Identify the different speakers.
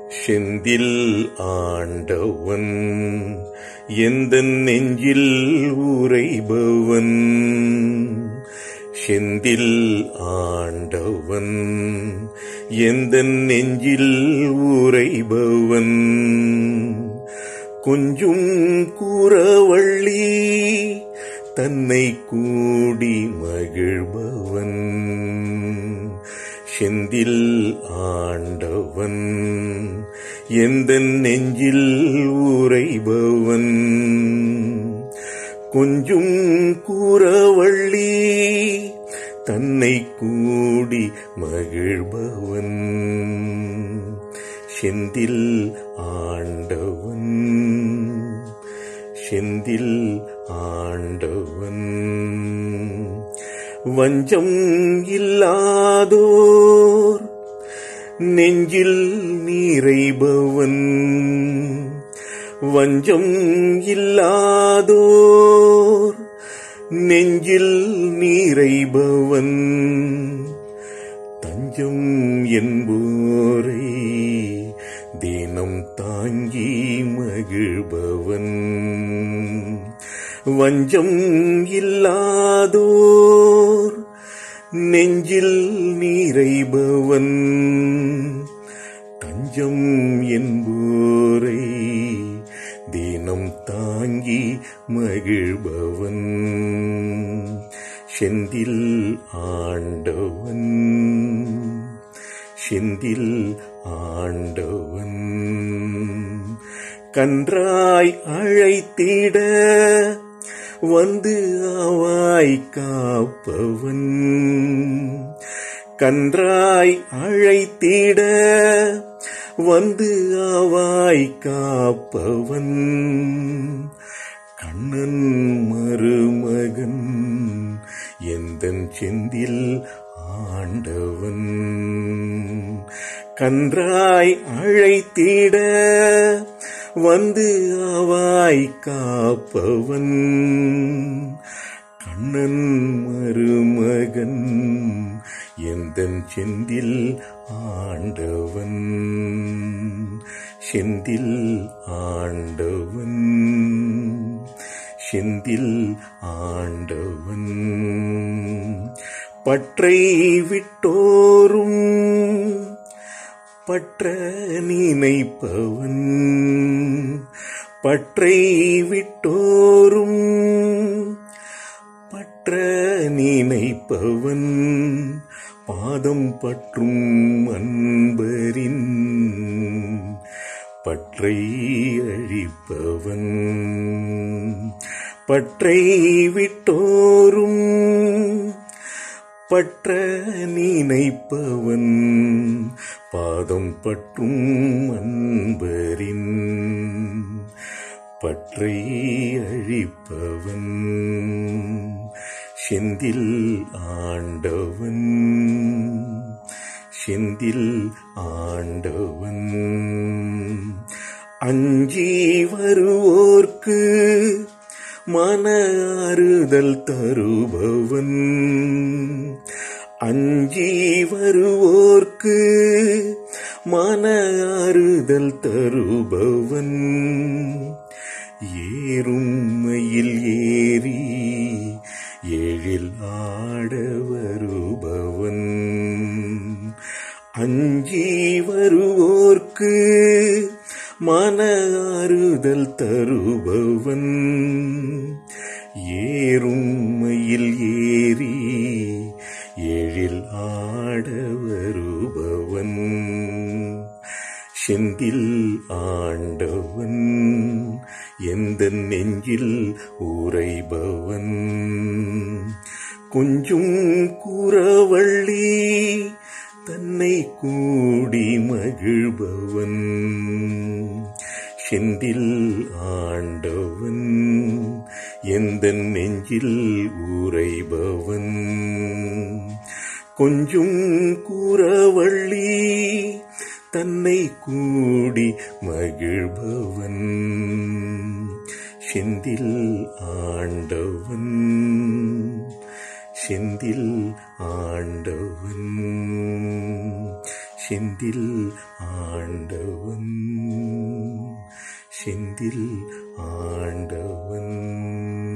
Speaker 1: செந்தில் ஆண்டவன் எந்தன் நெஞ்சில் உறைபவன். செந்தில் ஆண்டவன் எந்தன் நெஞ்சில் உறைபவன். கொஞ்சும் கூறவள்ளி தன்னை கூடி மகிழ்பவன். செந்தில் ஆண்டவன் எந்தன் நெஞ்சில் உறைபவன். கொஞ்சும் கூறவள்ளி தன்னை கூடி மகிழ்பவன். செந்தில் ஆண்டவன் செந்தில் ஆண்டவன். வஞ்சம் இல்லாதோர் நெஞ்சில் நிறைபவன். வஞ்சம் இல்லாதோர் நெஞ்சில் நிறைபவன். தஞ்சம் என்போரை தினம் தாங்கி மகிழ்பவன். வஞ்சம் இல்லாதோர் நெஞ்சில் நிறைபவன். தஞ்சம் என்போரை தினம் தாங்கி மகிழ்பவன். செந்தில் ஆண்டவன் செந்தில் ஆண்டவன். கன்றாய் அழைத்திட வந்து ஆவாய் காப்பவன். கன்றாய் அழைத்திட வந்து ஆவாய் காப்பவன். கண்ணன் மருமகன் எந்தன் செந்தில் ஆண்டவன். கன்றாய் அழைத்திட வந்து ஆவாய் காப்பவன். கண்ணன் மருமகன் எந்தன் செந்தில் ஆண்டவன். செந்தில் ஆண்டவன் செந்தில் ஆண்டவன். பற்றை விட்டோரும் பற்ற நினைப்பவன். பற்றை விட்டோரும் பற்ற நினைப்பவன். பாதம் பற்றும் அன்பரின் பற்றை அழிப்பவன். பற்றை விட்டோரும் பற்ற நினைப்பவன். பாதம் பற்றும் அன்பரின் பற்றை அழிப்பவன். செந்தில் ஆண்டவன் செந்தில் ஆண்டவன். அஞ்சி வருவோர்க்கு மன ஆறுதல் தருபவன். அஞ்சி வருவோர்க்கு மன ஆறுதல் தருபவன். ஏறும் மயில் ஏறி எழில் ஆட வருபவன். அஞ்சி வருவோர்க்கு மன ஆறுதல் தருபவன். ஏறும் மயில் ஏறி எழில் ஆட வருபவன். செந்தில் ஆண்டவன் எந்தன் நெஞ்சில் உறைபவன். கொஞ்சும் கூறவள்ளி தன்னை கூடி மகிழ்பவன். செந்தில் ஆண்டவன் எந்தன் நெஞ்சில் உறைபவன். கொஞ்சும் கூறவள்ளி தன்னை கூடி மகிழ்பவன். செந்தில் ஆண்டவன் செந்தில் ஆண்டவன் செந்தில் ஆண்டவன், செந்தில் ஆண்டவன்.